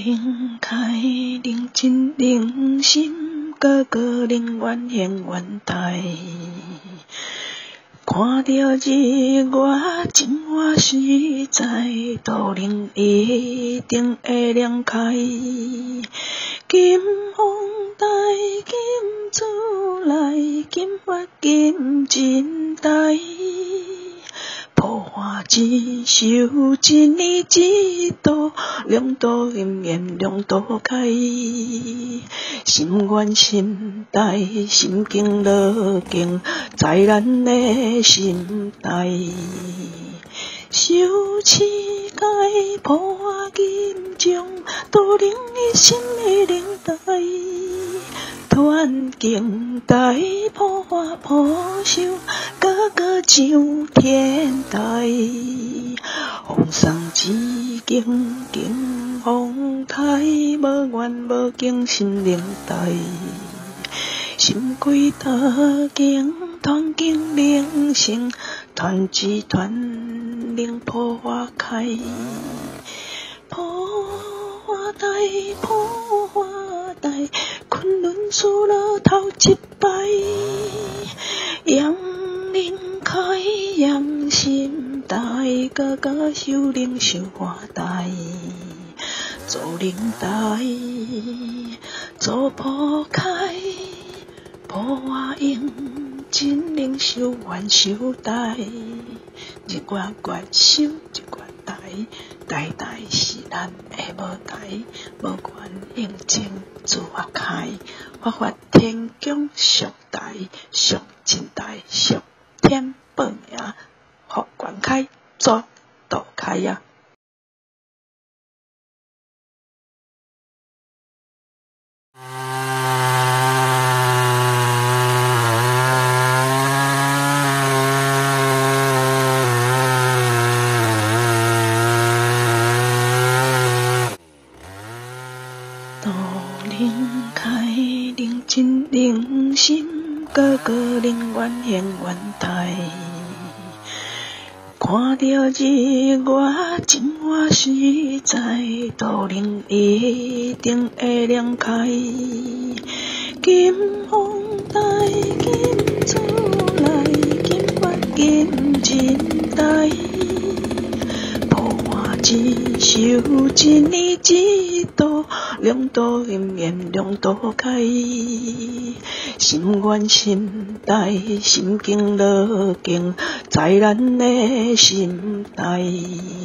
灵开，灵真灵心，个个灵愿现愿台。看到日月情话实在，道灵一定会亮开。金风台，金主来，金发金真台。破花一手，一年一度，两度姻缘两度开。心愿心大，心经乐境，在咱的心内。修持界，破花金钟，道灵一心的灵台。团境大，破花破手，个个上天台。风霜之境，境风台，无怨无敬心灵台。心归大境，团境灵性，团之团灵破花开。破花台，破花台，昆仑输了头一摆。阳灵开，阳心大，个个修灵修花台。做灵台，做破开，破花影，真灵修愿修台。日月月修，日月台，台台是咱的舞台。无缘应征自发开，发发天宫属台，属真台，属天报名，福源开，做道开呀。道灵开，灵真灵心，个个灵愿现愿台。看到日月情话实在，道灵一定会亮开。金风台，金主来，金发金真台。破花一手，一年一度，两度姻缘两度开。心愿心大，心经乐境，在咱的心内。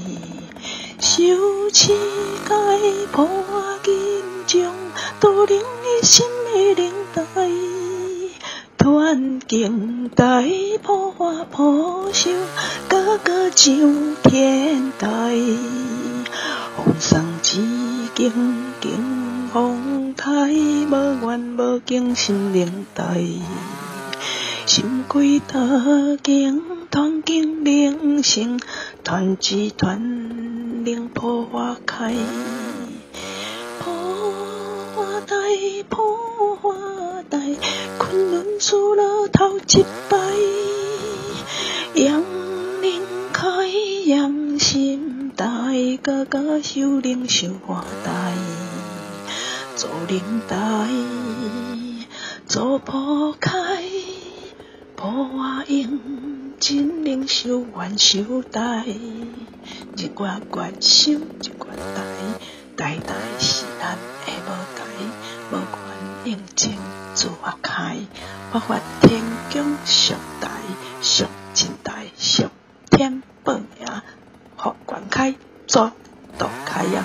修持界，破花金钟，道灵一心的灵台。团境大，破花破手，个个上天台。风霜之境，境风台，无怨无敬心灵台。心归大境，团境灵性，团之团灵破花开。破花台，破花台，昆仑输了头一摆。阳灵开，阳心大，个个修灵修花台。做灵台，做破开，破花影，真灵修愿修台。日月月修，日月台，台台是咱的舞台。无缘应征自发开，发发天宫属台，属真台，属天报名，福源开，做道开呀。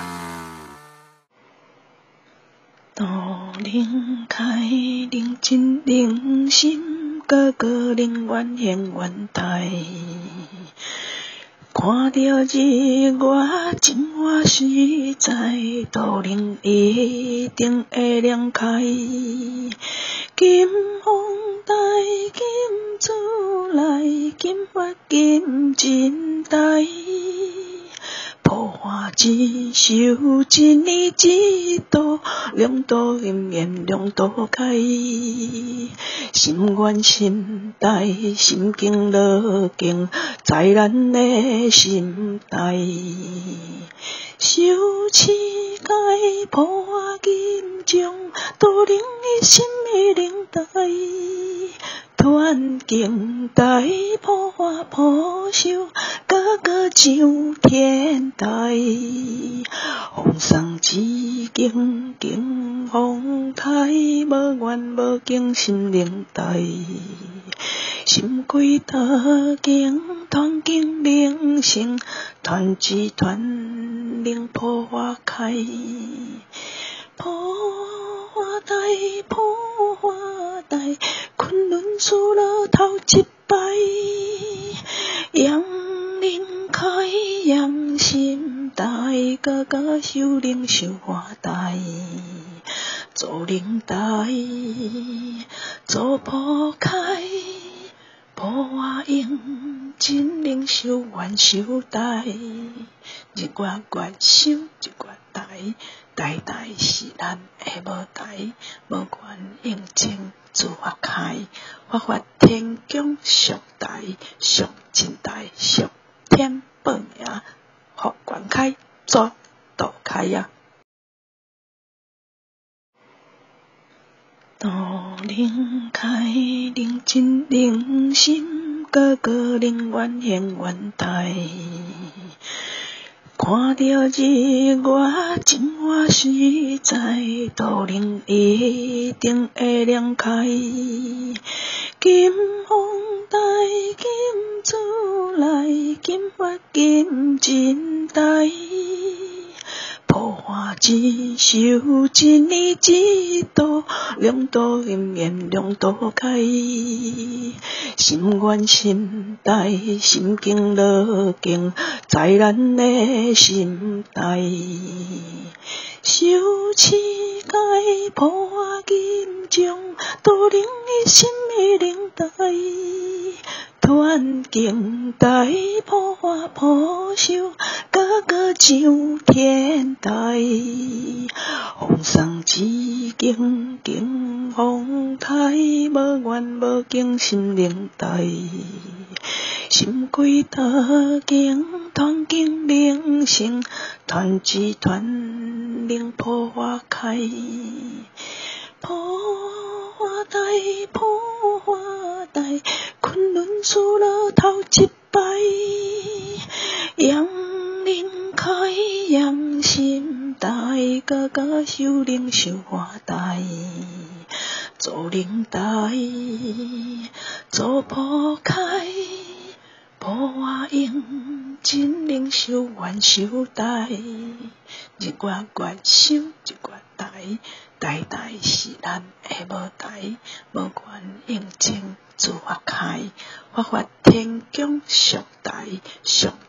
道灵开，灵真灵心，个个灵愿现愿台。看到日月情话实在，道灵一定会亮开。金风台，金主来，金发金真台。破花一手，一年一度，两度姻缘两度开。心愿心大，心经乐境，在咱的心内。修持界破金钟，导领你心的灵台。团结大破破晓，高高上天台。风送紫荆荆风台，无怨无敬心灵台。心归大境，团结灵性，团结团灵破花开。破花台，破花台，昆仑输了头一摆。阳灵开，阳心台，高高修灵修花台。做灵台，做破开。破花影，真灵修愿修台，日月月修日月台，台台是咱的舞台，无缘应征自发开，发发天宫属台，属真台，属天报名，福愿开，做道开呀。道灵开，灵真灵心，个个灵愿现愿台。看到日月真话实在，道灵一定会亮开。金风台，金主来，金发金真台。破花一袖，一年一度，两度姻缘两度开。心愿心台，心经乐经，在咱的心台。修持界破花金钟，导领你心的灵台。团结大破花破晓，高高上天台。风送紫荆荆风台，无怨无敬心灵台。心归大境，团结灵性，团结团灵破花开。破花台，破花台，昆仑输了头一摆。阳灵开，阳心台，高高修灵修花台。做灵台，做破开。破花影，真灵修愿修台，日月月修日月台，台台是咱的舞台，无缘应征自发开，发发天宫属台属